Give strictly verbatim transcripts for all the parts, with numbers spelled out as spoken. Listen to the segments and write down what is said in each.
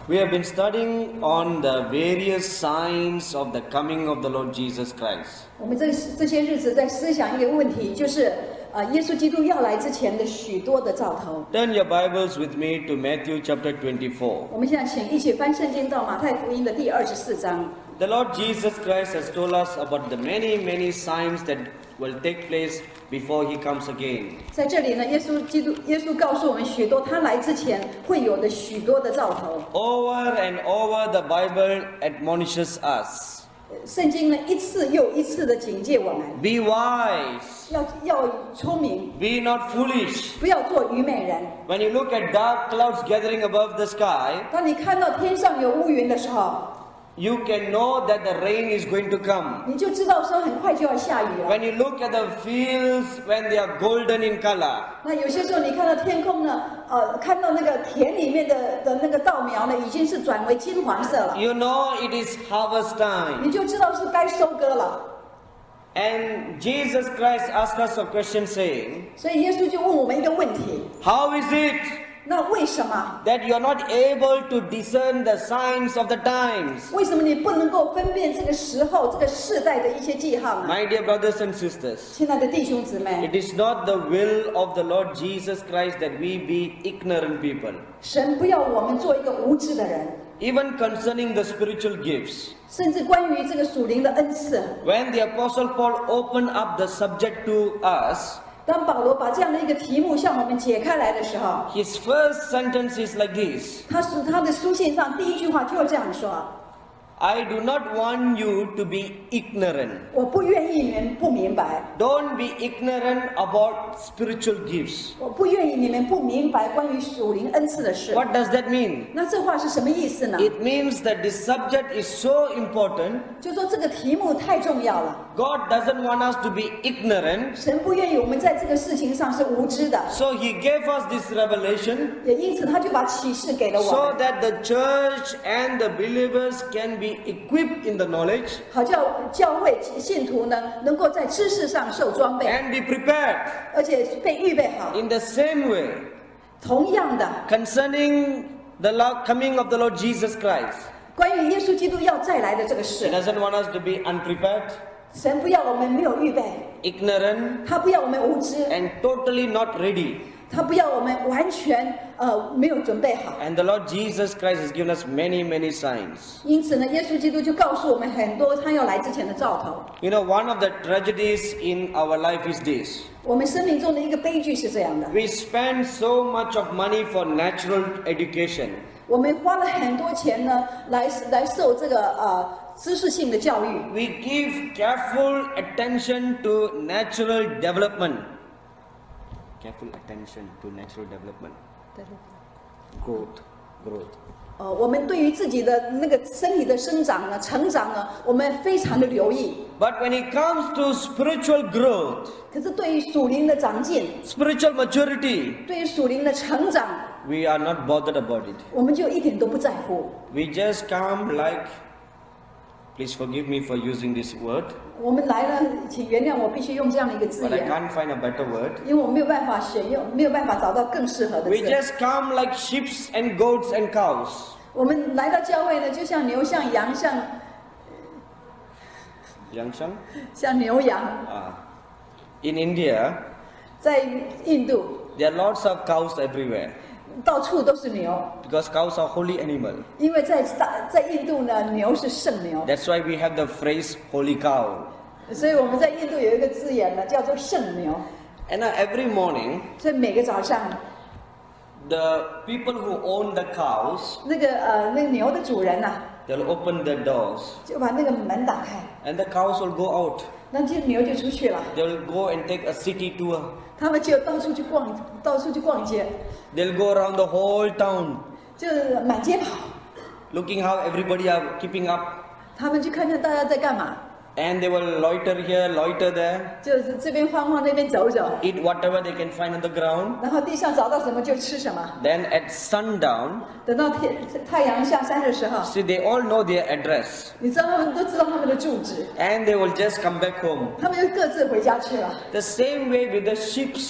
We have been studying on the various signs of the coming of the Lord Jesus Christ. 我们这这些日子在思想一个问题，就是呃，耶稣基督要来之前的许多的兆头。 Turn your Bibles with me to Matthew chapter twenty-four. 我们现在请一起翻圣经到马太福音的第二十四章。 The Lord Jesus Christ has told us about the many, many signs that will take place before He comes again. 在这里呢，耶稣基督，耶稣告诉我们许多他来之前会有的许多的兆头。 Over and over, the Bible admonishes us. 圣经呢，一次又一次的警戒我们， Be wise. 要要聪明， Be not foolish. 不要做愚昧人。 When you look at dark clouds gathering above the sky, 当你看到天上有乌云的时候， you can know that the rain is going to come. 你就知道说很快就要下雨了。 When you look at the fields when they are golden in color, 那有些时候你看到天空呢，呃，看到那个田里面的的那个稻苗呢，已经是转为金黄色了， you know it is harvest time. 你就知道是该收割了。 And Jesus Christ asked us a question saying, 所以耶稣就问我们一个问题： how is it 那为什么？ that you are not able to discern the signs of the times? 为什么你不能够分辨这个时候、这个世代的一些记号呢？ My dear brothers and sisters, 亲爱的弟兄姊妹， it is not the will of the Lord Jesus Christ that we be ignorant people. 神不要我们做一个无知的人， Even concerning the spiritual gifts, 甚至关于这个属灵的恩赐。 when the Apostle Paul opened up the subject to us, 当保罗把这样的一个题目向我们解开来的时候， his first sentence is like this: 他是他的书信上第一句话就这样说： I do not want you to be ignorant. 我不愿意你们不明白， Don't be ignorant about spiritual gifts. 我不愿意你们不明白关于属灵恩赐的事。 What does that mean? 那这话是什么意思呢？ It means that this subject is so important. 就说这个题目太重要了， God doesn't want us to be ignorant. 神不愿意我们在这个事情上是无知的， So He gave us this revelation 也因此他就把启示给了我 so 们， that the church and the believers can be equipped in the knowledge 好叫教会信徒呢能够在知识上受装备， and be prepared. 而且被预备好。 In the same way, 同样的， concerning the lo- coming of the Lord Jesus Christ, 关于耶稣基督要再来的这个 He 事， doesn't want us to be unprepared, 神不要我们没有预备， ignorant, 他不要我们无知， and totally not ready. 他不要我们完全呃没有准备好。 And the Lord Jesus Christ has given us many, many signs. 因此呢，耶稣基督就告诉我们很多他要来之前的兆头。 You know, one of the tragedies in our life is this. 我们生命中的一个悲剧是这样的： We spend so much of money for natural education. 我们花了很多钱呢，来来受这个呃知识性的教育。 We give careful attention to natural development. Careful attention to natural development. Growth. Growth. 呃，我们对于自己的那个身体的生长呢、成长呢，我们非常的留意。 But when it comes to spiritual growth, 可是对于属灵的长进， spiritual maturity, 对于属灵的成长， we are not bothered about it. 我们就一点都不在乎。 We just come like, please forgive me for using this word, 我们来了，请原谅我必须用这样的一个字 but I 眼， can't find a better word. 因为我没有办法选用，没有办法找到更适合的 We 字。 just come like sheep and goats and cows. 我们来到教会呢，就像牛、像羊、像 Yangshan? 像牛羊。 Uh, in India, 在印度， there are lots of cows everywhere 到处都是牛， because cows are holy animal. 因为在大在印度呢，牛是圣牛， That's why we have the phrase holy cow. 所以我们在印度有一个字眼呢，叫做圣牛。 And uh, every morning, 所以每个早上， the people who own the cows, 那个呃那个牛的主人呐、啊， they'll open the doors 就把那个门打开， and the cows will go out. 那这牛就出去了， They'll go and take a city tour. 他们就到处去逛，到处去逛街， They'll go around the whole town 就满街跑， looking how everybody are keeping up. 他们去看看大家在干嘛， And they will loiter here, loiter there, 就是这边晃晃，那边走走， eat whatever they can find on the ground. 然后地上找到什么就吃什么。 Then at sundown, 等到天太阳下山的时候， see, they all know their address. 你知道他们都知道他们的住址， And they will just come back home. 他们就各自回家去了。 The same way with the sheep.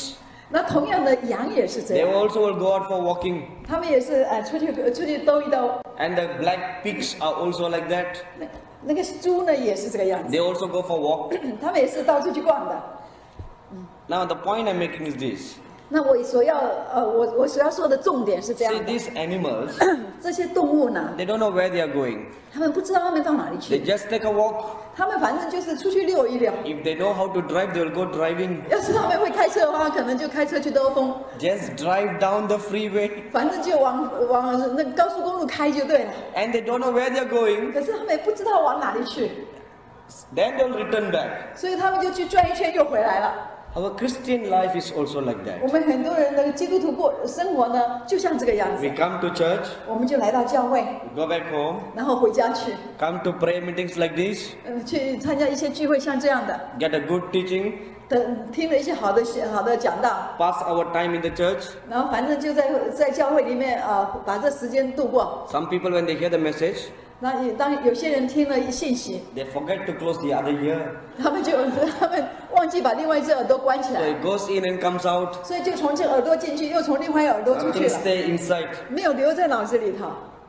那同样的，羊也是这 They 样， also will go out for walking. 他们也是呃出去出去兜一兜。 And the black pigs are also like that. 那那个猪呢也是这个样子， They also go for walk. 他们也是到处去逛的。 Now the point I'm making is this. 那我所要呃我我所要说的重点是这 See, 样的， these animals, 这些动物呢， they don't know where they are going. 他们不知道他们到哪里 They 去， just take a walk. 他们反正就是出去溜一溜。 If they know how to drive, they will go driving. 要是他们会开车的话，可能就开车去兜风， Just drive down the freeway. 反正就往往那个高速公路开就对了。 And they don't know where they are going. 可是他们也不知道往哪里去， Then they'll return back. 所以他们就去转一圈就回来了。 Our Christian life is also like 我 that. 们很多人的基督徒过生活呢，就像这个样子 We，come to church, 我们就来到教会， we go back home, 然后回家去， come to prayer meetings like this, 呃，去参加一些聚会，像这样的， get a good teaching, 等听了一些好的好的讲道， pass our time in the church. 然后反正就在在教会里面呃把这时间度过。 Some people, when they hear the message, 那也当有些人听了信息， they forget to close the other ear. 他们就他们忘记把另外一只耳朵关起 So 来， it goes in and comes out. 所以就从这耳朵进去，又从另外一个耳朵出去 Nothing 了， stay inside. 没有留在脑子里头。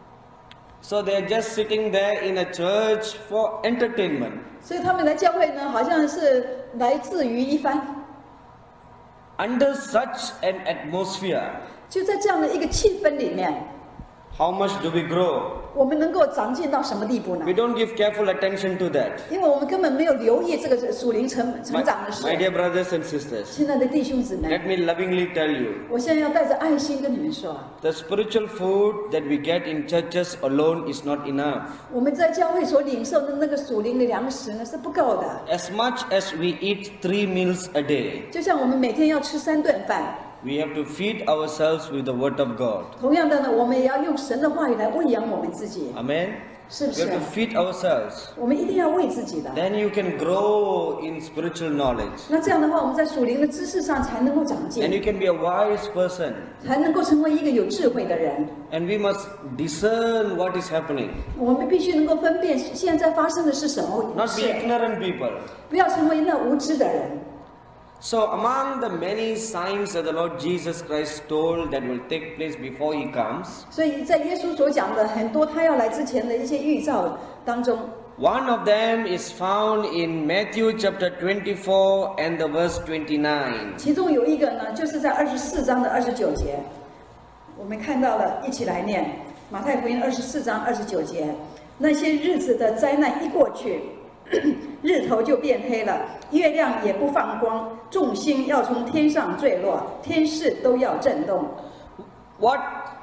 So they're just sitting there in a church for entertainment. 所以他们来教会呢，好像是来自于一番。 Under such an atmosphere, 就在这样的一个气氛里面， how much do we grow? 我们能够长进到什么地步呢 We？don't give careful attention to that. 因为我们根本没有留意这个属灵成 My, 成长的事 my。dear brothers and sisters, 亲爱的弟兄姊妹， let me lovingly tell you, 我现在要带着爱心跟你们说， the spiritual food that we get in churches alone is not enough. 我们在教会所领受的那个属灵的粮食呢是不够的。 As much as we eat three meals a day, 就像我们每天要吃三顿饭， we have to feed ourselves with the Word of God. 同样的呢，我们也要用神的话语来喂养我们自己， Amen? 是不 We 是 have？to feed ourselves. 我们一定要喂自己的。 Then you can grow in spiritual knowledge. 那这样的话，我们在属灵的知识上才能够长 And 进， you can be a wise person. 才能够成为一个有智慧的人。 And we must discern what is happening. 我们必须能够分辨现在发生的是什么 Not be 事， ignorant people. 不要成为那无知的人。 So among the many signs that the Lord Jesus Christ told that will take place before He comes, 所以在耶稣所讲的很多他要来之前的一些预兆当中， one of them is found in Matthew chapter twenty-four and the verse twenty-nine. 其中有一个呢，就是在二十四章的二十九节，我们看到了，一起来念马太福音二十四章二十九节。那些日子的灾难一过去，日头就变黑了，月亮也不放光，众星要从天上坠落，天势都要震动。 What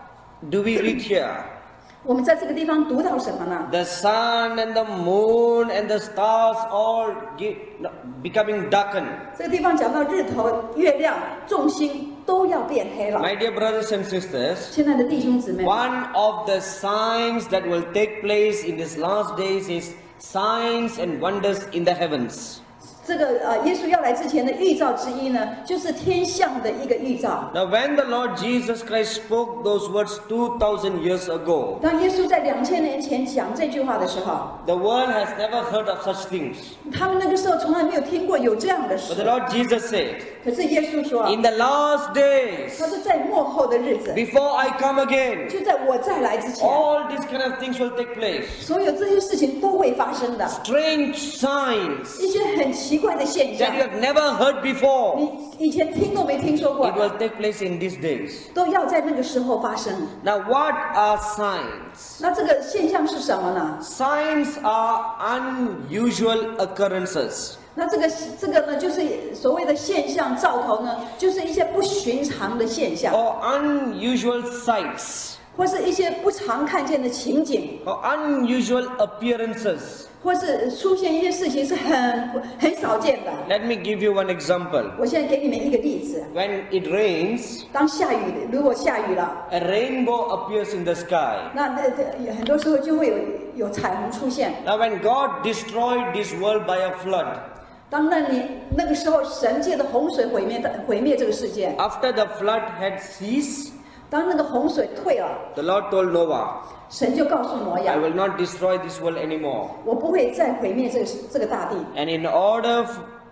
do we read here? 我们在这个地方读到什么呢？ The sun and the moon and the stars all ge- becoming darkened. 这个地方讲到日头、月亮、众星都要变黑了。 My dear brothers and sisters, 亲爱的弟兄姊妹， one of the signs that will take place in these last days is signs and wonders in the heavens. 这个呃，耶稣要来之前的预兆之一呢，就是天象的一个预兆。 Now, when the Lord Jesus Christ spoke those words two thousand years ago, 当耶稣在两千年前讲这句话的时候， the world has never heard of such things. 他们那个时候从来没有听过有这样的 But 事 the。Lord Jesus said, 可是耶稣说， in the last days, 他说在末后的日子， before I come again, 就在我再来之前， all these kind of things will take place. 所有这些事情都会发生的， Strange signs 一些很奇怪的现 that 象 you，have never heard before. 你以前听都没听说过 It，will take place in these days. 都要在那个时候发生。 Now, what are signs? 那这个现象是什么呢？ Signs are unusual occurrences. 那这个这个呢，就是所谓的现象兆头呢，就是一些不寻常的现象， or unusual sights 或是一些不常看见的情景， or unusual appearances. 或是出现一些事情是很很少见的。 Let me give you one example. 我现在给你们一个例子： When it rains, 当下雨，如果下雨了， a rainbow appears in the sky. 那那那很多时候就会有有彩虹出现。 Now, when God destroyed this world by a flood, 当那你那个时候神界的洪水毁灭毁灭这个世界， after the flood had ceased, 当那个洪水退了， the Lord told Noah, 神就告诉挪 I 亚， will not destroy this world anymore. 我不会再毁灭这个这个大地。 And in order f-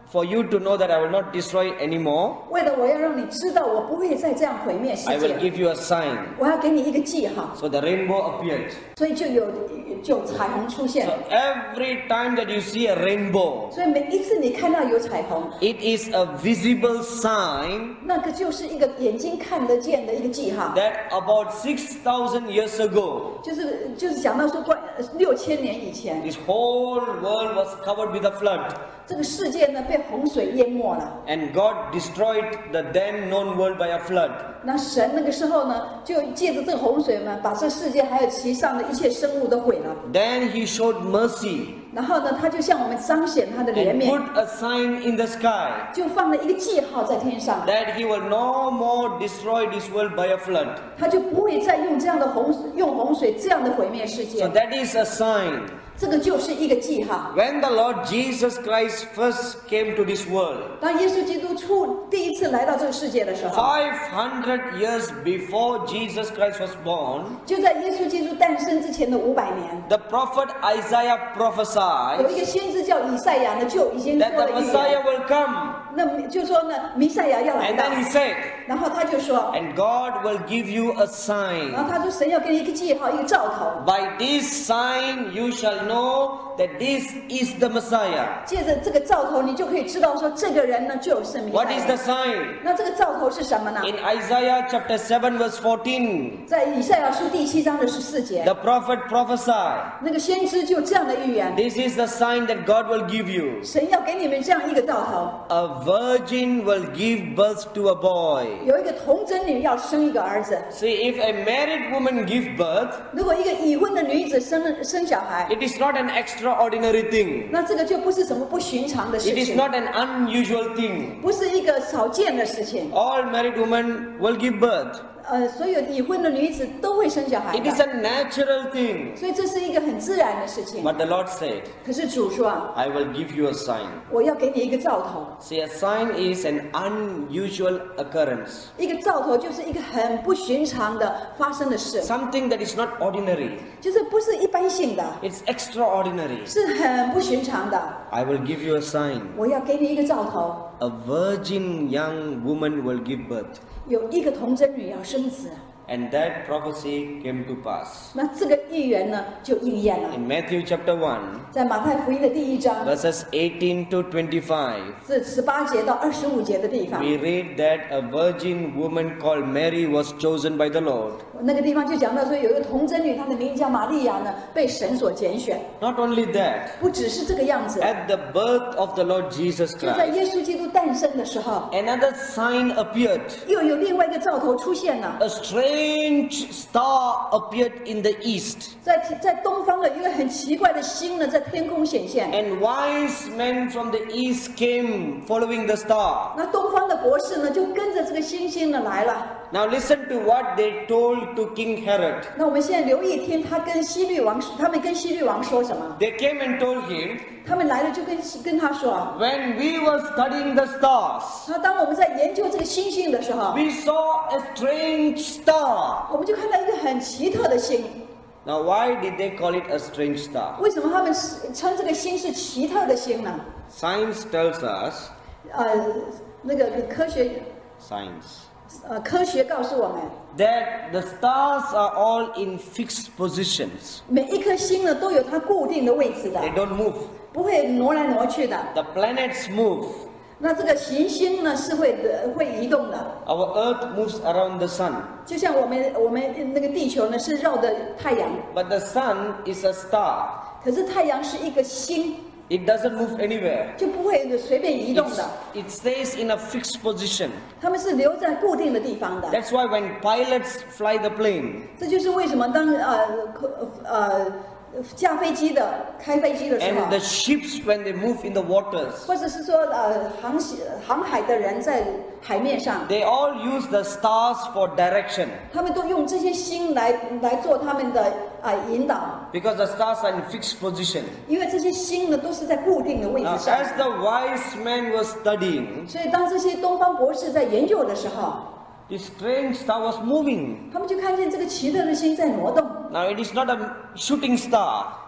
for you to know that I will not destroy anymore, 为了我要让你知道，我不会再这样毁灭世 I will 界， give you a sign. 我要给你一个记号， So the rainbow appeared. 所以就有就彩虹出现 So。every time that you see a rainbow, 所以每一次你看到有彩虹， it is a visible sign 那个就是一个眼睛看得见的一个记号， that about six thousand years ago, 就是就是讲到说关六千年以前， this whole world was covered with a flood. 这个世界呢被洪水淹没了。 And God destroyed the then known world by a flood. 那神那个时候呢，就借着这个洪水呢，把这世界还有其上的一切生物都毁了。 Then He showed mercy 然后呢，他就向我们彰显他的怜 and 悯， put a sign in the sky 就放了一个记号在天上， that He will no more destroy this world by a flood. 他就不会再用这样的洪水，用洪水这样的毁灭世 So 界。 that is a sign. 这个就是一个记号。 When the Lord Jesus Christ first came to this world, 当耶稣基督出第一次来到这个世界的时候， five hundred years before Jesus Christ was born, 就在耶稣基督诞生之前的五百年， the prophet Isaiah 有 prophesied 一个先知叫以赛亚呢，就已经说 that the 了预 Messiah 言。 will come. 那就说呢，弥赛亚要来 And 到， then He said, 然后他就说， and God will give you a 然 sign. 后他说神要给你一个记号，一个兆头。 By this sign you shall know that this is the Messiah. 借着这个兆头，你就可以知道说这个人呢就是弥 What 赛 is the 亚。 sign? 那这个兆头是什么呢？ In Isaiah chapter seven verse fourteen, 在以赛亚书第七章的十四节， the prophet prophesied, 那个先知就这样的预言： this is the sign that God will give you. 神要给你们这样一个兆头， A virgin will give birth to a boy. 有一个童贞女要生一个儿子。 See, if a married woman give birth, 如果一个已婚的女子生生小孩， it is not an extraordinary thing. 那这个就不是什么不寻常的事 It is 情， not an unusual thing. 不是一个少见的事情。 All married women will give birth. 呃，所有已婚的女子都会生小孩 It is 的， a natural thing. 所以这是一个很自然的事情。 But the Lord said, 可是主说啊， I will give you a sign. 我要给你一个兆头， See, a sign is an unusual occurrence. 一个兆头就是一个很不寻常的发生的事， Something that is not ordinary. 就是不是一般性的， It's extraordinary. 是很不寻常的。 I will give you a sign. 我要给你一个兆头， A virgin young woman will give birth. 有一个童贞女要生子， And that prophecy came to pass. 那这个预言呢就应验了。 In Matthew chapter one, 在马太福音的第一章， verses eighteen to twenty-five, 是十八节到二十五节的地方， we read that a virgin woman called Mary was chosen by the Lord. 那个地方就讲到说，有一个童贞女，她的名叫玛利亚呢，被神所拣选。 Not only that, 不只是这个样子， at the birth of the Lord Jesus 就在 Christ, 耶稣基督诞生的时候， another sign appeared. 又有另外一个兆头出现了。 A strange star appeared in the east, 在在东方的一个很奇怪的星呢，在天空显现。 and wise men from the east came following the star. 那东方的博士呢，就跟着这个星星呢来了。 Now listen to what they told to King Herod. 那我们现在留意听他跟希律王，他们跟希律王说什么？ They came and told him, 他们来了就跟跟他说啊， when we were studying the stars, 那当我们在研究这个星星的时候， we saw a strange star. 我们就看到一个很奇特的星。 Now why did they call it a strange star? 为什么他们是称这个星是奇特的星呢？ Science tells us, 呃，那个科学， science, 呃，科学告诉我们， that the stars are all in fixed positions. 每一颗星呢都有它固定的位置的， They don't move. 不会挪来挪去的。 The planets move. 那这个行星呢是会呃会移动的， Our earth moves around the sun. 就像我们我们那个地球呢是绕着太阳， But the sun is a star. 可是太阳是一个星， It doesn't move anywhere. 就不会随便移动 It's- 的， it stays in a fixed position. 它们是留在固定的地方的。 That's why when pilots fly the plane, 这就是为什么当呃可呃驾飞机的开飞机的时候 and，the ships when they move in the waters, 或者是说呃航行航海的人在海面上， they all use the stars for direction 他们都用这些星来来做他们的啊、呃引导， because the stars are in fixed position. 因为这些星呢都是在固定的位置 Now, 上。 as the wise man was studying, 所以当这些东方博士在研究的时候， this strange star was moving. 他们就看见这个奇特的星在挪动。 Now, it is not a shooting star.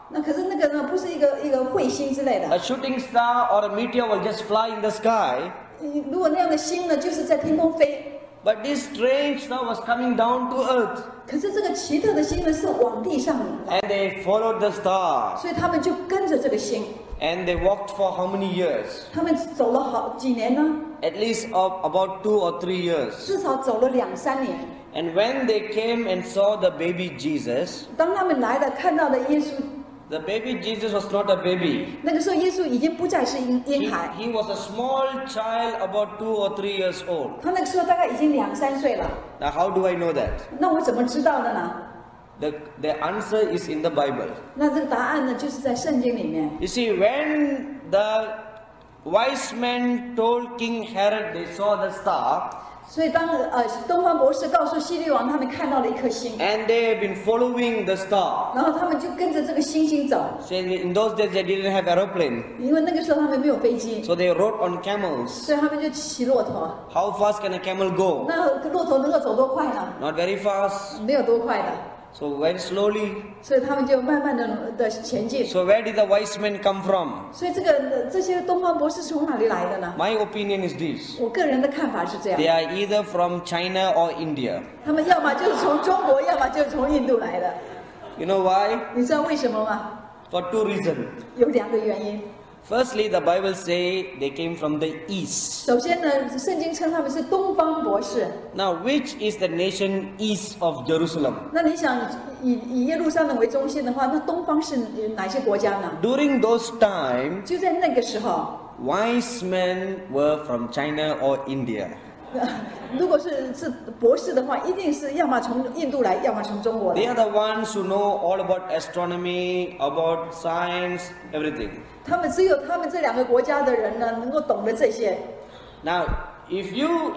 那可是那个呢，不是一个一个彗星之类 A 的。 shooting star or a meteor will just fly in the sky. 如果那样的星呢，就是在天空飞。 But this strange star was coming down to earth. 可是这个奇特的星呢，是往地上来， And they followed the star. 所以他们就跟着这个星。 And they walked for how many years? 他们走了好几年呢， At least of about two or three years. 至少走了两三年。 And when they came and saw the baby Jesus, 当他们来了，看到了耶稣， the baby Jesus was not a baby. 那个时候耶稣已经不再是婴 He, 婴孩， he was a small child about two or three years old. 他那个时候大概已经两三岁了。 Now how do I know that? 那我怎么知道的呢？ The, the answer is in the Bible. 那这个答案呢，就是在圣经里面。 You see, when the wise men told King Herod they saw the star, 所以当呃东方博士告诉希律王他们看到了一颗星， and they have been following the star. 然后他们就跟着这个星星走， So in those days they didn't have aeroplane. 因为那个时候他们没有飞机， So they rode on camels. 所以他们就骑骆驼。 How fast can a camel go? 那骆驼能够走多快呢？ Not very fast. 没有多快的， So very slowly. 所以他们就慢慢的的前进。 So where did the wise men come from? 所以这个这些东方博士从哪里来的呢？ My opinion is this. 我个人的看法是这 They 样， are either from China or India. 他们要么就是从中国，要么就是从印度来的。 You know why? 你知道为什么吗？ For two reasons. 有两个原因。 Firstly, the Bible say they came from the east. 首先呢，圣经称他们是东方博士。 Now, which is the nation east of Jerusalem? 那你想以以耶路撒冷为中心的话，那东方是哪些国家呢？ During those times, 就在那个时候， wise men were from China or India. 如果是是博士的话，一定是要么从印度来，要么从中国 They 来。 are the ones who know all about astronomy, about science, everything. 他们只有他们这两个国家的人呢，能够懂得这些。 Now, if you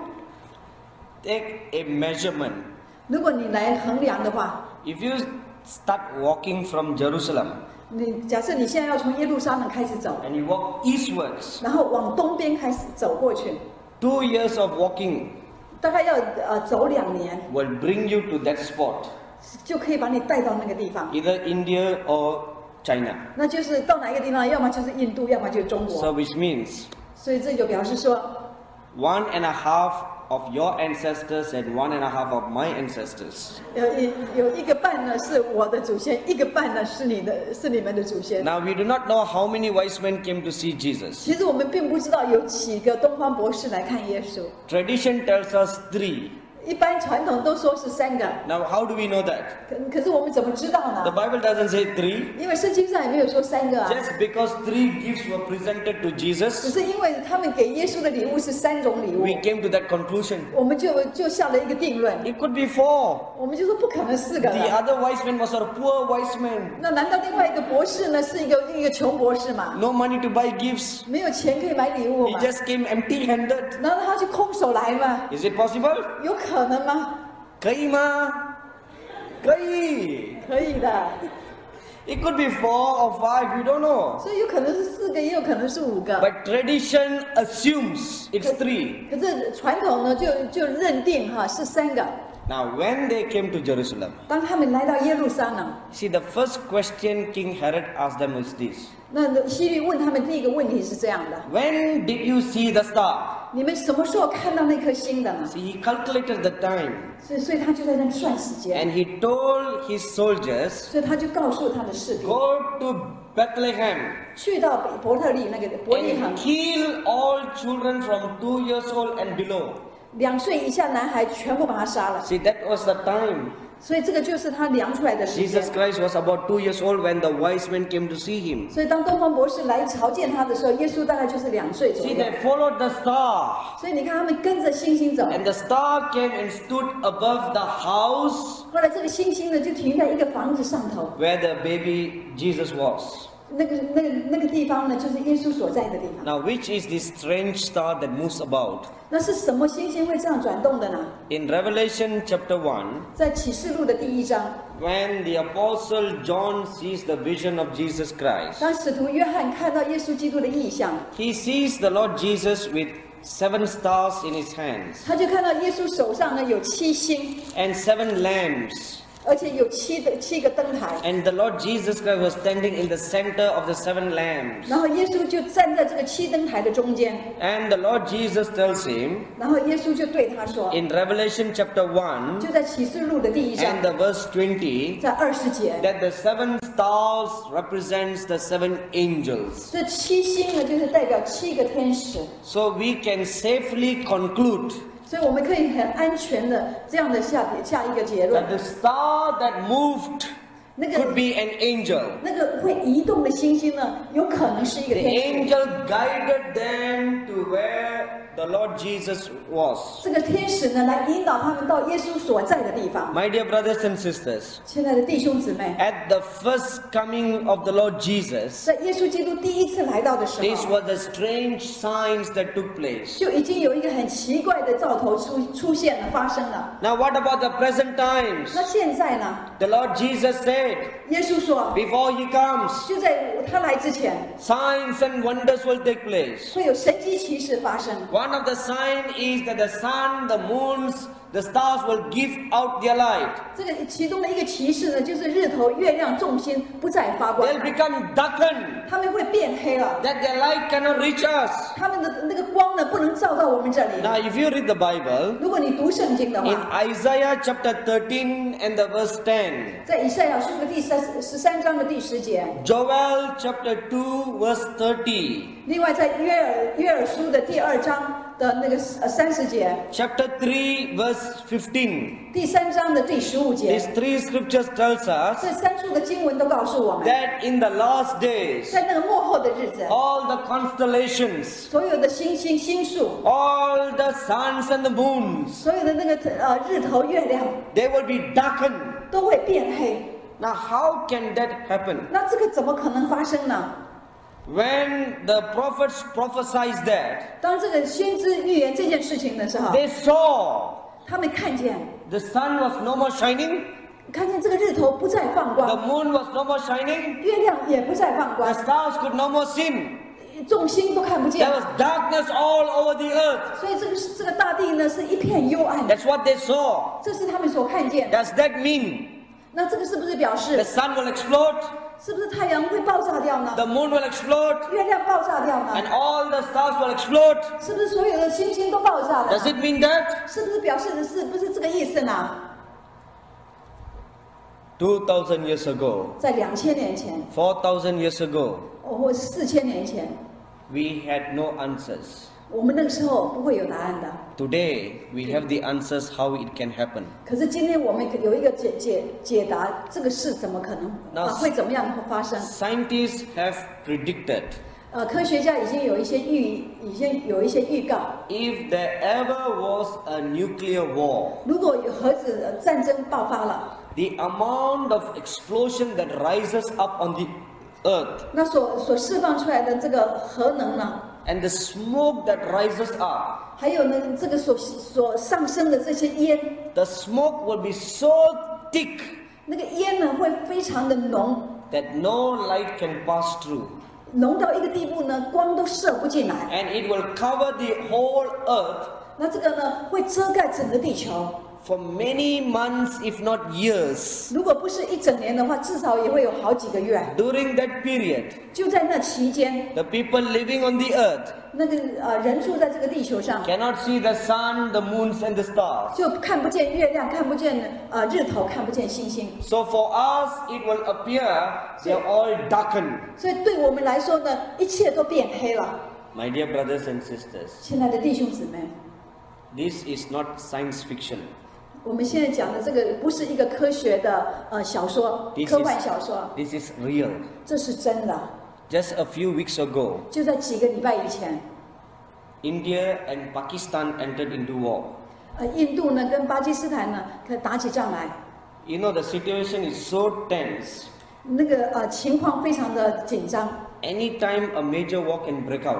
take a measurement, 如果你来衡量的话， if you start walking from Jerusalem 你假设你现在要从耶路撒冷开始走， and you walk eastwards, 然后往东边开始走过去， two years of walking 大概要呃走两年， will bring you to that spot, 就可以把你带到那个地方。 either India or China. 那就是到哪一个地方，要么就是印度，要么就是中 So 国。 which means 所以这就表示说， one and a half of your ancestors and one and a half of my ancestors. 有一有一个半呢是我的祖先，一个半呢是你的，是你们的祖先。 Now we do not know how many wise men came to see Jesus. 其实我们并不知道有几个东方博士来看耶稣， Tradition tells us three. 一般传统都说是三个， Now how do we know that? 可可是我们怎么知道 The 呢？ Bible doesn't say three. 因为圣经上也没有说三个啊， Just because three gifts were presented to 只 Jesus, 是因为他们给耶稣的礼物是三种礼物， we came to that conclusion. 我们就就下了一个定论， It could be four. 我们就说不可能四个 The 了。 other wise man was a poor wise man. 那难道另外一个博士呢是一个一个穷博士吗？ No money to buy gifts. 没有钱可以买礼物 He 吗？ just came empty-handed. 难道他就空手来吗？ Is it possible? 有可能吗？ 可以吗？可以。 可以的， It could be four or five, we don't know. 所以有可能是四个，也有可能是五个。 But tradition assumes it's three. 可是传统呢，就就认定哈是三个。 Now, when they came to Jerusalem, 当他们来到耶路撒冷， see, the first question King Herod asked them was this. 那希律问他们第一个问题是这样的： When did you see the star? 你们什么时候看到那颗星的呢？ See, he calculated the time 所以，所以他就在那里算时间， and he told his soldiers, 所以他就告诉他的士兵， go to Bethlehem 去到北伯特利那个伯利恒 and，kill all children from two years old and below. 两岁以下男孩全部把他杀了。 See, that was the time. 所以这个就是他量出来的时间 Jesus。Christ was about two years old when the wise men came to see him. 所以当东方博士来朝见他的时候，耶稣大概就是两岁左 See, 右。 they followed the star. 所以你看他们跟着星星走， And the star came and stood above the house 后来这个星星呢就停在一个房子上头， where the baby Jesus was. 那个那个那个地方呢就是耶稣所在的地方。 Now, which is this strange star that moves about? 那是什么星星会这样转动的呢？ In Revelation chapter one, 在启示录的第一章， when the apostle John sees the vision of Jesus Christ, 当使徒约翰看到耶稣基督的异象， he sees the Lord Jesus with seven stars in his hands 他就看到耶稣手上呢有七星， and seven lamps. 而且有七的七个灯台。 And the Lord Jesus Christ was standing in the center of the seven lamps. 然后耶稣就站在这个七灯台的中间。 And the Lord Jesus tells him 然后耶稣就对他说， in Revelation chapter one 就在启示录的第一章 and the verse twenty 在二十节， that the seven stars represents the seven angels. 这七星呢就是代表七个天使。 So we can safely conclude 所以我们可以很安全的这样的下下一个结论 that，the star that moved 那 could 个 be an angel. 那个会移动的星星呢，有可能是一个 The 天使。 angel guided them to where the Lord Jesus was. 这个天使呢，来引导他们到耶稣所在的地方。 My dear brothers and sisters, 亲爱的弟兄姊妹， at the first coming of the Lord Jesus, 在耶稣基督第一次来到的时 these 候， were the strange signs that took place. 就已经有一个很奇怪的兆头出出现了，发生了。 Now, what about the present times? 那现在呢？ The Lord Jesus said, 耶稣说， before He comes, 就在他来之前， signs and wonders will take place. 会有神迹奇事发生。 One of the signs is that the sun, the moons, the stars will give out their light. 这个其中的一个奇事呢，就是日头、月亮、众星不再发光， They'll become darkened, 他们会变黑了， that their light cannot reach us. 他们的那个光呢，不能照到我们这里。 Now, if you read the Bible, 如果你读圣经的 in 话， Isaiah chapter thirteen and the verse ten, 在以赛亚书的第三十三章的第十节， Joel chapter two verse thirty, 另外在约尔约尔书的第二章的那个呃三十节， chapter three verse fifteen, 第三章的第十五节， these three scriptures tells us 这三处的经文都告诉我们， that in the last days, 在那个末后的日子， all the constellations, 所有的星星星宿， all the suns and the moons, 所有的那个呃日头、月亮 they will be darkened. 都会变黑。 Now, how can that happen? 那这个怎么可能发生呢？ When the prophets prophesied that, 当这个先知预言这件事情的时候， they saw 他们看见 the sun was no more shining, 看见这个日头不再放 the 光， moon was no more shining, 月亮也不再放 the 光， stars could no more sing. 众星都看不见 There，was darkness all over the earth. 所以这个这个大地呢是一片幽暗， That's what they saw. 这是他们所看见的。 Does that mean 那这个是不是表 the 示， sun will explode, 是不是太阳会爆炸掉呢？ the moon will explode, 月亮爆炸掉 and 呢？ all the stars will explode? 是不是所有的星星都爆炸了 Does it 呢？ mean that? 是不是表示的是不是这个意思呢？ two thousand years ago, 在两千年前， four thousand years ago, 或四千年前， we had no answers. 我们那个时候不会有答案的。 Today, we have the answers how it can happen. 可是今天我们有一个解解解答，这个事怎么可能那啊会怎么样发生？ Scientists have predicted 呃，科学家已经有一些预，已经有一些预告， if there ever was a nuclear war, 如果有核子呃战争爆发了， the amount of explosion that rises up on the earth 那所所释放出来的这个核能呢， and the smoke that rises up, 还有呢这个所所上升的这些烟， the smoke will be so thick 那个烟呢会非常的浓， that no light can pass through, 浓到一个地步呢，光都射不进来。 and it will cover the whole earth 那这个呢会遮盖整个地球， for many months, if not years. 如果不是一整年的话，至少也会有好几个月。 During that period, 就在那期间， the people living on the earth 那个呃人住在这个地球上， cannot see the sun, the moons, and the stars. 就看不见月亮，看不见呃日头，看不见星星。 So for us, it will appear they are all darkened. 所以对我们来说呢，一切都变黑了。 My dear brothers and sisters, 亲爱的弟兄姊妹， this is not science fiction. 我们现在讲的这个不是一个科学的呃小说， This 科幻 is, 小说， this is real. 这是真的。 Just a few weeks ago, 就在几个礼拜以前， India and Pakistan entered into war. 呃，印度呢跟巴基斯坦呢可打起仗来， You know, the situation is so tense. 那个呃情况非常的紧张。 Anytime a major war can break out,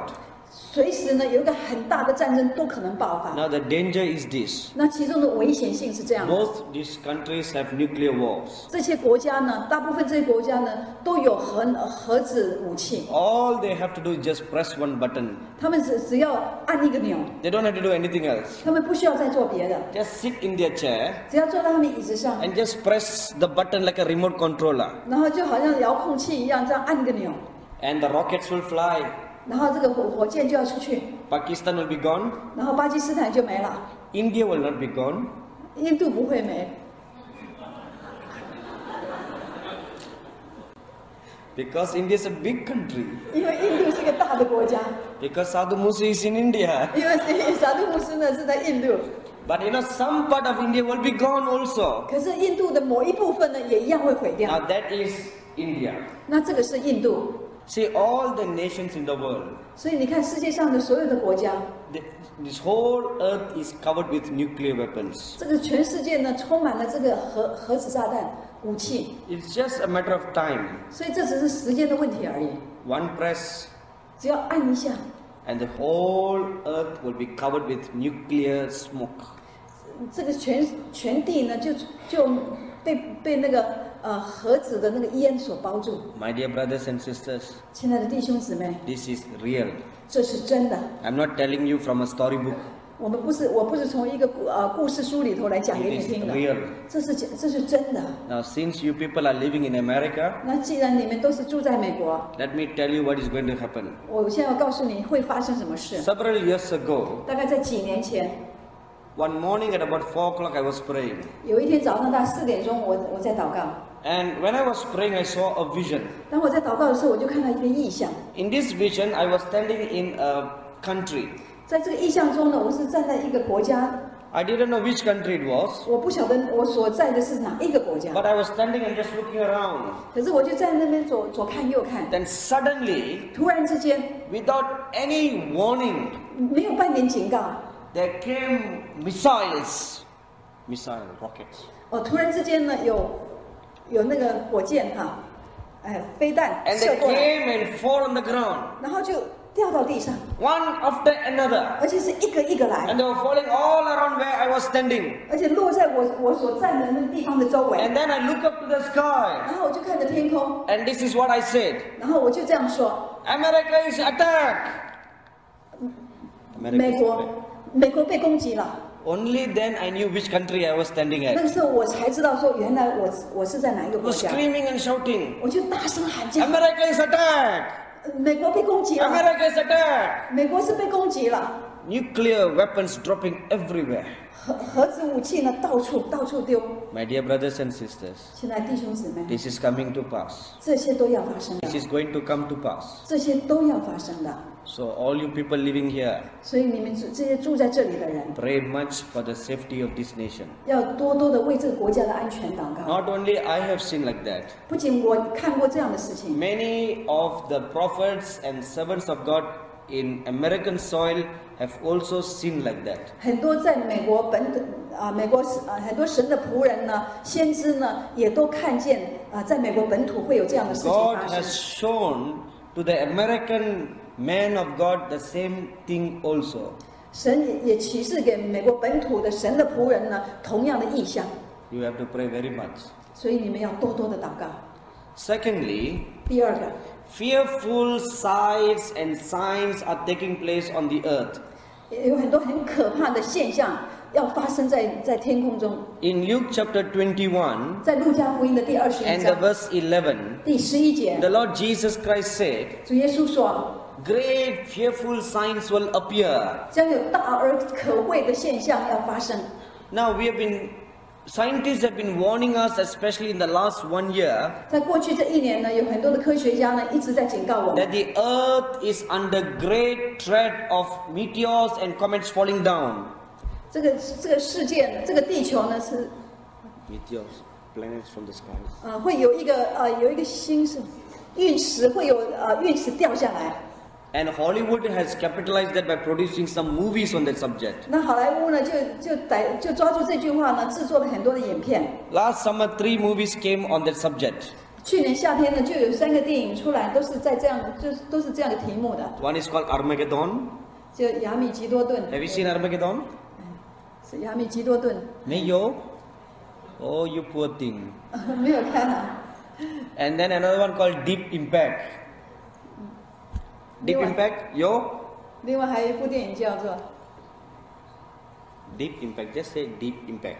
随时呢有一个很大的战争都可能爆发。 Now the danger is this. 那其中的危险性是这样的。 Both these countries have nuclear wars. 这些国家呢，大部分这些国家呢都有核核子武器。 All they have to do is just press one button. 他们只只要按一个钮， They don't have to do anything else. 他们不需要再做别的， Just sit in their chair 只要坐在他们椅子上， and just press the button like a remote controller. 然后就好像遥控器一样，这样按一个钮， And the rockets will fly. 然后这个火火箭就要出去， Pakistan will be gone. 然后巴基斯坦就没了， India will not be gone. 印度不会没， Because India is a big country. 因为印度是个大的国家， Because Sadhu Musi is in India. 因为萨杜姆斯呢是在印度， But you know, some part of India will be gone also. 可是印度的某一部分呢也一样会毁掉。 Now that is India. 那这个是印度， See, all the nations in the world, 所以你看世界上的所有的国家， the, this whole earth is covered with nuclear weapons. 这个全世界呢充满了这个核核子炸弹武器， It's just a matter of time. 所以这只是时间的问题而已。 One press 只要按一下， and the whole earth will be covered with nuclear smoke. 这个全全地呢就就被被那个呃核子的那个烟所包住。 My dear brothers and sisters, 亲爱的弟兄姊妹， this is real. 这是真的。 I'm not telling you from a storybook. 我们不是，我不是从一个故呃故事书里头来讲 It 给你 is 听的， real. 这是这是真的。 Now, since you people are living in America, 那既然你们都是住在美国， let me tell you what is going to happen. 我现在要告诉你会发生什么事。 Several years ago, 大概在几年前， one morning at about four o'clock, I was praying. 有一天早上大概四点钟，我我在祷告。 And when I was praying, I saw a vision. 当我在祷告的时候，我就看到一个异象。 In this vision, I was standing in a country. 在这个异象中呢，我是站在一个国家， I didn't know which country it was, 我不晓得我所在的是哪一个国家， but I was standing and just looking around. 可是我就在那边左左看右看， Then suddenly, 突然之间 without any warning, 没有半点警告， there came missiles, missile rockets. 哦，突然之间呢有有那个火箭哈，哎，飞弹 And 射 they 过来， came and fall on the ground, 然后就掉到地上， one after another. 而且是一个一个来， And they were falling all around where I was standing. 而且落在我我所站的那个地方的周围， And then I look up to the sky. 然后我就看着天空， And this is what I said. 然后我就这样说： America is attacked. America 美 is 国 attacked. 美国被攻击了。 Only then I knew which country I was standing 那 at. 个时候我才知道说，原来我我是在哪一个 I 国 was 家， screaming and shouting. 我就大声喊叫： America is attacked. 美国被攻击了， America is attacked. 美国是被攻击了， Nuclear weapons dropping everywhere. 核核子武器呢到处到处丢。 My dear brothers and sisters, 亲爱的弟兄姊妹， this is coming to pass. 这些都要发生的 This，is going to come to pass. 这些都要发生的。 So all you people living here, 所以你们住这些住在这里的人， pray much for the safety of this nation. 要多多的为这个国家的安全祷告。 Not only I have seen like that, 不仅我看过这样的事情， many of the prophets and servants of God in American soil have also seen like that. 很多在美国本土啊，美国啊很多神的仆人呢，先知呢，也都看见啊，在美国本土会有这样的事情 God 发 has 生。 shown to the American man of God the same thing also. 神也也启示给美国本土的神的仆人呢，同样的意象， You have to pray very much. 所以你们要多多的祷告。 Secondly, 第二个， fearful sights and signs are taking place on the earth. 有很多很可怕的现象要发生在在天空中。 In Luke chapter twenty-one 在路加福音的第二十一 and the 章 verse eleven, 第十一节， the Lord Jesus Christ said, 主耶稣说， great fearful signs will appear. 将有大而可畏的现象要发生。 Now we have been, scientists have been warning us, especially in the last one year, 在过去这一年呢，有很多的科学家呢一直在警告我们， that the earth is under great threat of meteors and comets falling down. 这个这个世界呢，这个地球呢是 Meteors, planets from the skies. 呃会有一个呃有一个星是陨石会有呃陨石掉下来。 And Hollywood has capitalized that by producing some movies on that subject. 那好莱坞呢就就逮就抓住这句话呢，制作了很多的影片。 Last summer, three movies came on that subject. 去年夏天呢，就有三个电影出来，都是在这样，就是都是这样的题目的。 One is called Armageddon. 就亚米吉多顿。 Have you seen Armageddon? 是亚米吉多顿。 没有 Oh, you poor thing. 没有看啊。 And then another one called Deep Impact. Deep 另外 Impact, yo? 另外还有一部电影叫做 Deep Impact, just say Deep Impact.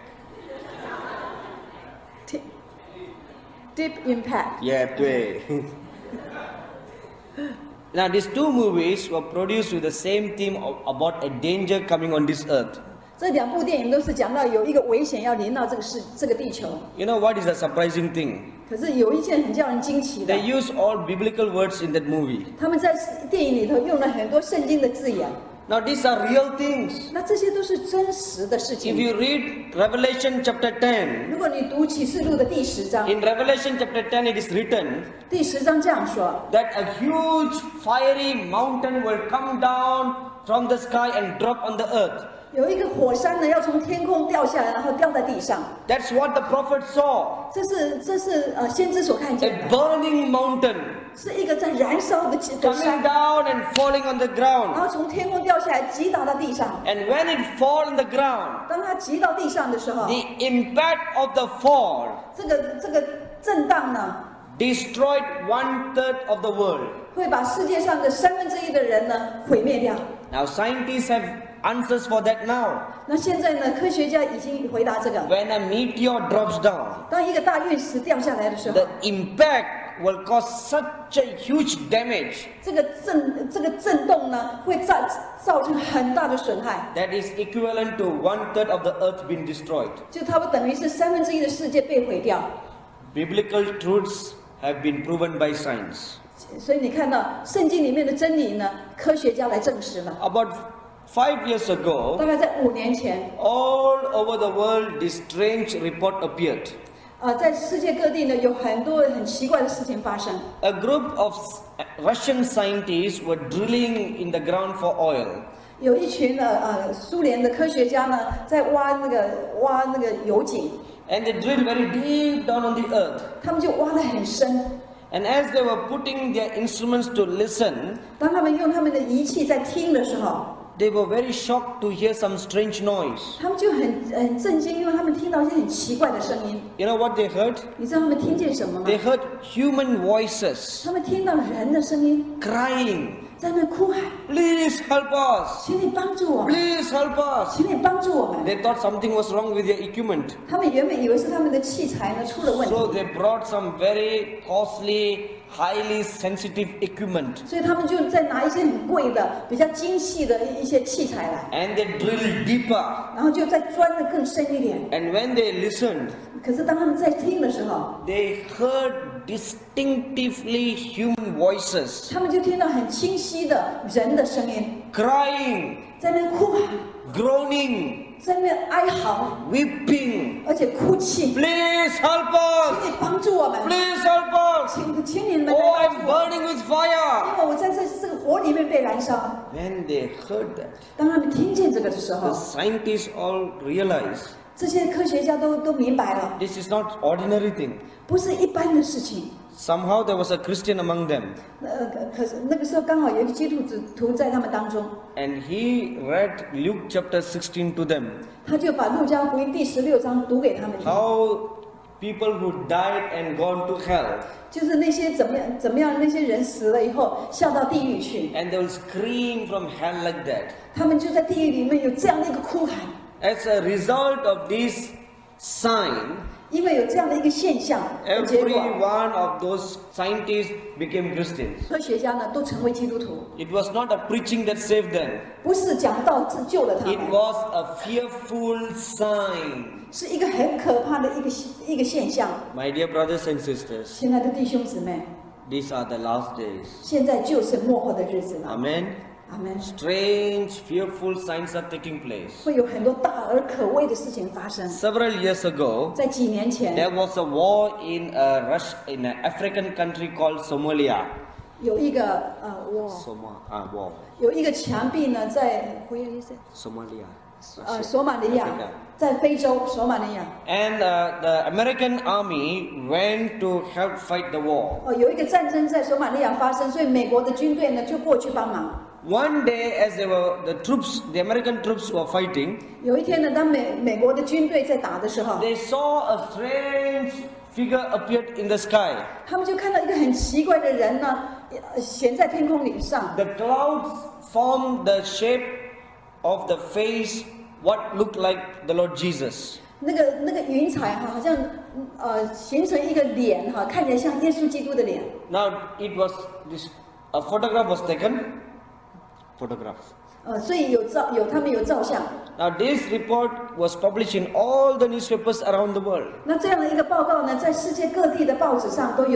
Deep Impact。 Yeah, 对。Now these two movies were produced with the same theme of, about a danger coming on this earth. 这两部电影都是讲到有一个危险要临到这个世这个地球。 You know what is the surprising thing? 可是有一件很叫人惊奇的 They，use all biblical words in that movie. 他们在电影里头用了很多圣经的字眼。 Now these are real things. 那这些都是真实的事 If 情。 you read Revelation chapter ten, 如果你读启示录的第十章， in Revelation chapter ten it is written 第十章这样说： that a huge fiery mountain will come down from the sky and drop on the earth. 有一个火山呢，要从天空掉下来，然后掉在地上。 That's what the prophet saw. 这是这是呃先知所看见 A 的， burning mountain 是一个在燃烧的的 coming 山， down and falling on the 然 ground. 后从天空掉下来，击打到地上。 And when it fall on the ground, 当它击到地上的时候， the impact of the fall 这个这个震荡呢， destroyed one third of the world. 会把世界上的三分之一的人呢毁灭掉。 Now scientists have answers for that now. 那现在呢，科学家已经回答这个： When a meteor drops down, 当一个大陨石掉下来的时候 the，impact will cause such a huge damage 这个震这个震动呢，会造造成很大的损害， that is equivalent to one third of the earth being destroyed. 就差不多等于是三分之一的世界被毁掉。 Biblical truths have been proven by science. 所以你看到圣经里面的真理呢，科学家来证实了。 About five years ago, 大概在五年前， all over the world, this strange report appeared. 呃，在世界各地呢，有很多很奇怪的事情发生。 A group of Russian scientists were drilling in the ground for oil. 有一群呢，呃，苏联的科学家呢，在挖那个挖那个油井， And they drilled very deep down on the earth. 他们就挖得很深。 And as they were putting their instruments to listen, 当他们用他们的仪器在听的时候， they were very shocked to hear some strange noise. 他们就很很震惊，因为他们听到一些很奇怪的声音。 You know what they heard? 你知道他们听见什么吗？ They heard human voices 他们听到人的声音 crying, 在那哭喊 "Please help us! 请你帮助我们， Please help us!" 请你帮助我们。 They thought something was wrong with their equipment. 他们原本以为是他们的器材呢出了问 So 题， they brought some very costly, highly sensitive equipment. 所以他们就在拿一些很贵的、比较精细的一些器材来， And they drilled deeper. 然后就再钻得更深一点。 And when they listened, 可是当他们在听的时候， they heard distinctively human voices 他们就听到很清晰的人的声音， crying, 在那哭喊， groaning, 在那哀嚎， weeping. 而且哭泣。 Please help 请 us! 你帮助我们， Please help us! 请请你们来 Oh, 帮 I'm 助我， burning with fire! 因为我在这这个火里面被燃烧。 When they heard that, 当他们听见这个的时 the 候， scientists all realized 这些科学家都都明白了， this is not ordinary thing. 不是一般的事情。 Somehow there was a Christian among them, 呃，可可是那个时候刚好有一个基督徒在他们当中， and he read Luke chapter sixteen to them. 他就把路加福音第十六章读给他们听， How people who died and gone to hell, 就是那些怎么样怎么样那些人死了以后下到地狱去， and they will scream from hell like that. 他们就在地狱里面有这样的一个哭喊， As a result of this sign, 因为有这样的一个现象，结 every 果 one of those scientists became Christians. 科学家呢都成为基督徒， It was not a preaching that saved them. 不是讲道自救了他 It 们， was a fearful sign. 是一个很可怕的一个一个现象。 My dear brothers and sisters, 亲爱的弟兄姊妹， these are the last days. 现在就是末后的日子了。 Amen. 阿门。 Strange, fearful signs are taking place. 会有很多大而可畏的事情发生。 Several years ago, 在几年前， there was a war in a Rush in an African country called Somalia. 有一个呃，我 Soma, ah, war. 有一个墙壁呢，在回忆一下 Somalia. 呃索马利亚 Africa. 在非洲索马利亚。 And uh, the American army went to help fight the war. 哦，有一个战争在索马利亚发生，所以美国的军队呢就过去帮忙。 One day, as they were, the troops, the American troops were fighting, 有一天呢，当美美国的军队在打的时候， they saw a strange figure appeared in the sky. 他们就看到一个很奇怪的人呢，呃悬在天空顶上。 The clouds formed the shape of the face, what looked like the Lord Jesus. 那个那个云彩哈，好像呃形成一个脸哈，看起来像耶稣基督的脸。 Now it was this a photograph was taken. Photograph. 呃，所以有照有他们有照相。 Now this report was published in all the newspapers around the world. 那这样的一个报告呢，在世界各地的报纸上都有。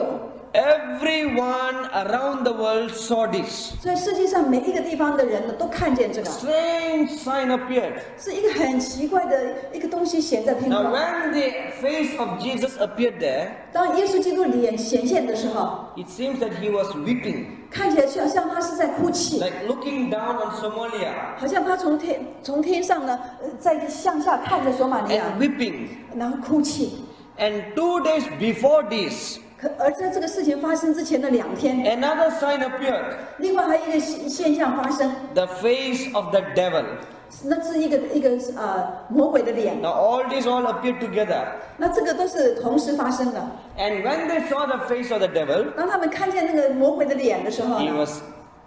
Everyone around the world saw this. 所以世界上每一个地方的人呢，都看见这个， Strange sign appeared. 是一个很奇怪的一个东西显在天 Now 空。 when the face of Jesus appeared there, 当耶稣基督脸显现的时候， it seems that he was weeping, 看起来就像他是在哭泣， like looking down on Somalia 好像他从天从天上呢，呃在向下看着索马利亚， and weeping. 然后哭泣。 And two days before this, 可而在这个事情发生之前的两天， another sign appeared. 另外还有一个现现象发生， The face of the devil. 那是一个一个呃魔鬼的脸。 Now all these all appeared together. 那这个都是同时发生的。 And when they saw the face of the devil, 当他们看见那个魔鬼的脸的时候 he 呢， was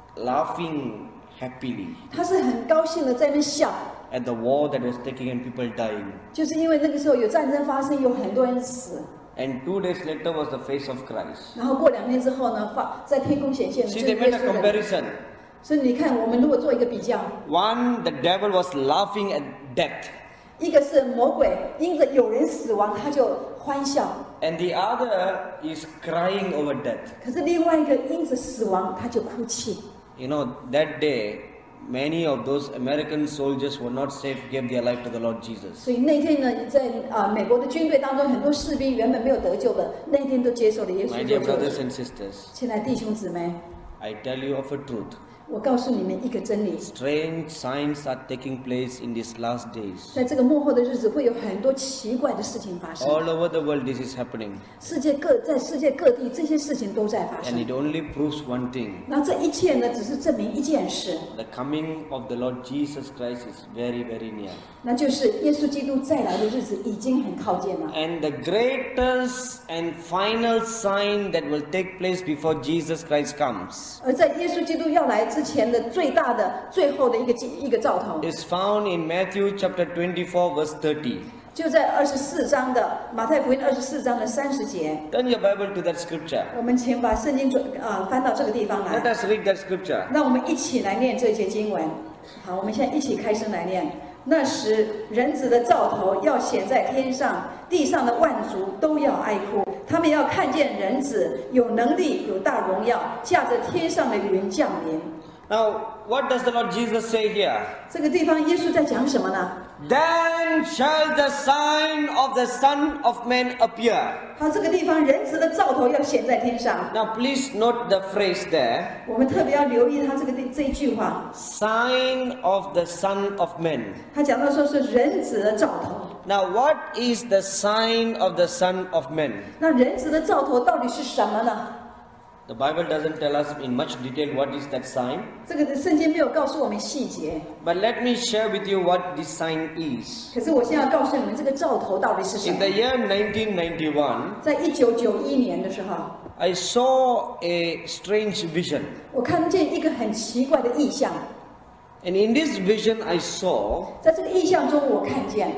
laughing happily 他是很高兴的在那边笑， at the war that was taking and people dying. 就是因为那个时候有战争发生，有很多人死。 And two days later was the face of Christ. 然后过两天之后呢，发在天空显现的就 See, 是 they 耶 made a 稣的脸。 comparison. 所以你看，我们如果做一个比较， One, the devil was laughing at death. 一个是魔鬼因着有人死亡，他就欢笑； And the other is crying over death. 可是另外一个因着死亡，他就哭泣。 You know, that day, many of those American soldiers who were not saved gave their life to the Lord Jesus. 所以那天呢，在啊、美国的军队当中，很多士兵原本没有得救的，那天都接受了耶 My 稣 dear 做救 brothers 主。 and sisters, 亲爱的弟兄姊妹， I tell you of a truth. 我告诉你们一个真理： Strange signs are taking place in these last days. 在这个幕后的日子，会有很多奇怪的事情发生。 All over the world, this is happening. 世界各在世界各地，这些事情都在发 And 生。 it only proves one thing. 那这一切呢，只是证明一件事， The coming of the Lord Jesus Christ is very, very near. 那就是耶稣基督再来的日子已经很靠近了。 And the greatest and final sign that will take place before Jesus Christ comes 而在耶稣基督要来之前的最大的、最后的一个一个兆头， is found in Matthew chapter twenty-four, verse thirty. 就在二十四章的马太福音二十四章的三十节。 Turn your Bible to that scripture. 我们请把圣经转啊、翻到这个地方 Let 来， us read that scripture. 让我们一起来念这节经文。好，我们现在一起开声来念。那时，人子的兆头要显在天上，地上的万族都要哀哭。他们要看见人子有能力、有大荣耀，驾着天上的云降临。 Now, what does the Lord Jesus say here? 这个地方耶稣在讲什么呢？ Then shall the sign of the Son of Man appear. 他这个地方人子的兆头要显在天上。 Now, please note the phrase there. 我们特别要留意他这个地这一句话， Sign of the Son of Man. 他讲到说是人子的兆头。 Now, what is the sign of the Son of Man? 那人子的兆头到底是什么呢？ The Bible doesn't tell us in much detail what is that sign. 这个圣经没有告诉我们细节， But let me share with you what this sign is. 可是我现在要告诉你们这个兆头到底是什 In 么 the。year nineteen ninety-one, 在一九九一年的时候， I saw a strange vision. 我看见一个很奇怪的意象， And in this vision, I saw 在这个意象中，我看见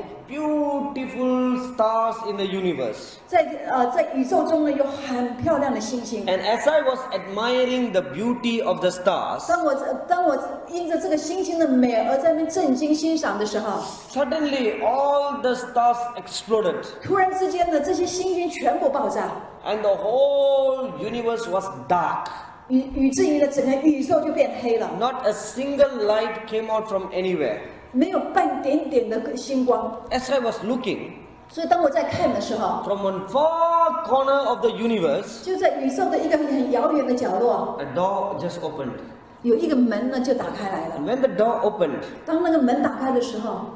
beautiful stars in the universe. 在呃在宇宙中呢有很漂亮的星星。 And as I was admiring the beauty of the stars, 当我当我因着这个星星的美而在那边震惊欣赏的时候， suddenly all the stars exploded. 突然之间呢，这些星星全部爆炸， And the whole universe was dark. 以以至于呢整个宇宙就变黑了， Not a single light came out from anywhere. 没有半点点的星光。 As I was looking, 所以当我在看的时候， from one far corner of the universe, 就在宇宙的一个很遥远的角落， a door just opened. 有一个门呢就打开来了 And。when the door opened, 当那个门打开的时候，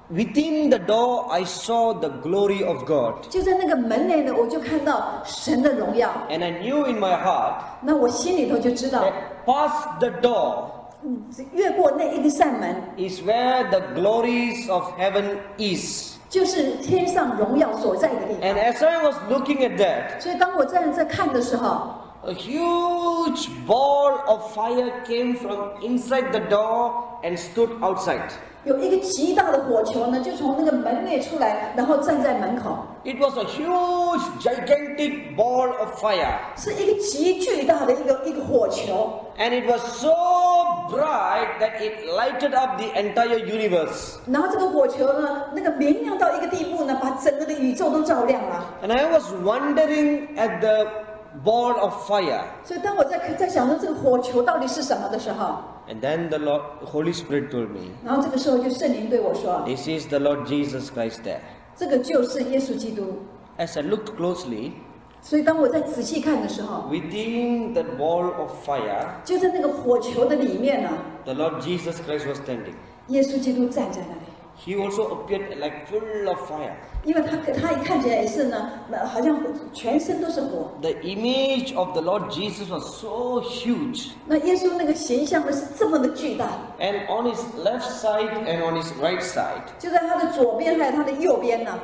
within the door I saw the glory of God. 就在那个门内呢，我就看到神的荣耀。 And I knew in my heart 那我心里头就知道， that past the door 嗯，越过那一个扇门， is where the glories of heaven is. 就是天上荣耀所在的地 And 方。 as I was looking at that, 所以当我站在看的时候， a huge ball of fire came from inside the door and stood outside. 有一个极大的火球呢，就从那个门内出来，然后站在门口， It was a huge, gigantic ball of fire. 是一个极巨大的一个一个火球。 And it was so bright that it lighted up the entire universe. 然后这个火球呢，那个明亮到一个地步呢，把整个的宇宙都照亮了。 And I was wondering at the ball of fire. 所以当我在在想着这个火球到底是什么的时候， And then the Lord, Holy Spirit told me, 然后这个时候就圣灵对我说 this is the Lord Jesus Christ there.：“ 这个就是耶稣基督。 As I looked closely, ” 所以当我在仔细看的时候， within the ball of fire, 就在那个火球的里面呢， the Lord Jesus Christ was standing. 耶稣基督站在那里。 He also appeared like full of fire. 因为他他一看起来也是呢，那好像全身都是火。 The image of the Lord Jesus was so huge. 那耶稣那个形象呢是这么的巨大， And on his left side and on his right side, 就在他的左边还有他的右边呢，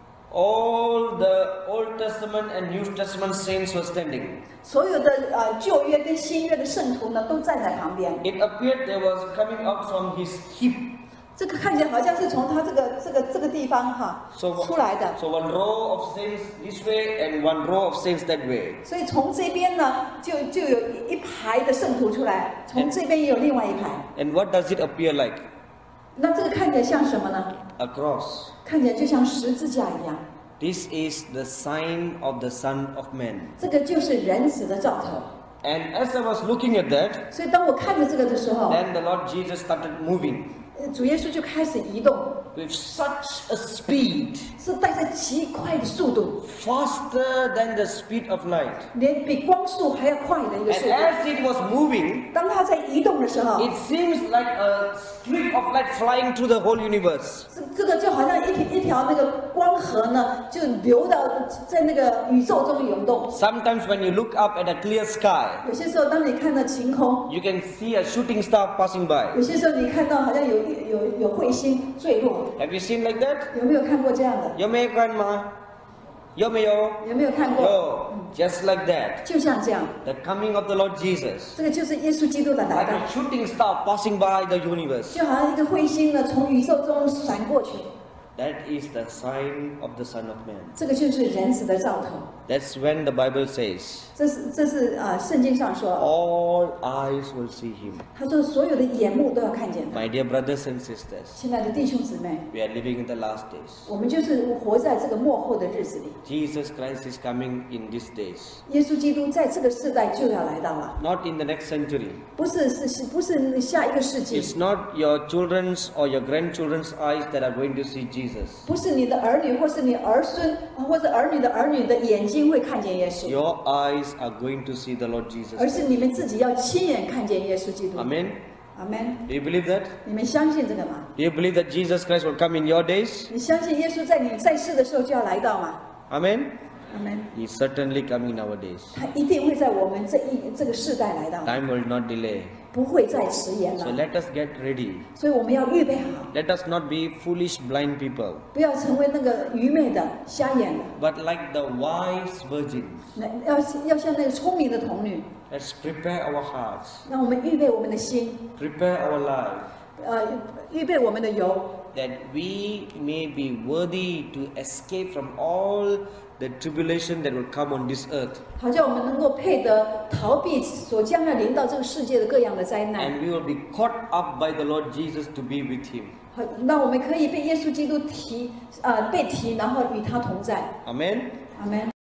all the Old Testament and New Testament saints were standing. 所有的呃旧约跟新约的圣徒呢都站在旁边。 It appeared they was coming up from his hip. 这个看起来好像是从他这个这个这个地方哈 So, 出来的， so one row of saints this way and one row of saints that way. 所以从这边呢就就有一排的圣徒出来，从这边也有另外一排。 And what does it appear like? 那这个看起来像什么呢？ A cross. 看起来就像十字架一样。 This is the sign of the Son of Man. 这个就是人子的兆头。 And as I was looking at that, 所以当我看着这个的时候， then the Lord Jesus started moving 呃主耶稣就开始移动， with such a speed, 是带着极快的速度， faster than the speed of light. 连比光速还要快的一个 And 速度。 as it was moving, 当它在移动的时候， it seems like a streak of light flying through the whole universe. 这这个就好像一条一条那个光河呢，就流到在那个宇宙中涌动。 Sometimes when you look up at a clear sky, 有些时候，当你看到晴空， you can see a shooting star passing by. 有些时候你看到好像有有有彗星坠落， Have you seen like that? 有没有看过这样的？ 有没有grandma? 有没有？ 有没有看过？ Yo, just like that. 就像这样， The coming of the Lord Jesus. 这个就是耶稣基督的来 Like 到， a shooting star passing by the universe. 就好像一个彗星呢从宇宙中闪过去， That is the sign of the Son of Man. 这个就是人子的兆头。 That's when the Bible says, 这是这是啊、呃圣经上说， all eyes will see him. 他说所有的眼目都要看见他。 My dear brothers and sisters, 亲爱的弟兄姊妹， we are living in the last days. 我们就是活在这个末后的日子里。 Jesus Christ is coming in these days. 耶稣基督在这个世代就要来到了， Not in the next century. 不是是是不是下一个世纪， It's not your children's or your grandchildren's eyes that are going to see Jesus. 不是你的儿女或是你儿孙或者儿女的儿女的眼睛会看见耶稣， Your eyes are going to see the Lord Jesus. 而是你们自己要亲眼看见耶稣基督。 Amen. 阿门。 Do you believe that? 你们相信这个吗？ Do you believe that Jesus Christ will come in your days? 你相信耶稣在你在世的时候就要来到吗？ Amen. 阿门。 He's certainly coming nowadays. 他一定会在我们这一这个世代来到， Time will not delay. 不会再迟延 So 了。 let us get ready. 所以我们要预备好， Let us not be foolish blind people, 不要成为那个愚昧的、瞎眼的。 but like the wise virgins. 那要要像那个聪明的童女， Let's prepare our hearts, 让我们预备我们的心， prepare our life, 呃，预备我们的油， that we may be worthy to escape from all the tribulation that will come on this earth. 好叫我们能够配得逃避所将要临到这个世界的各样的灾难。 And we will be caught up by the Lord Jesus to be with Him. 好，那我们可以被耶稣基督提，呃，被提，然后与他同在。 Amen. 阿门。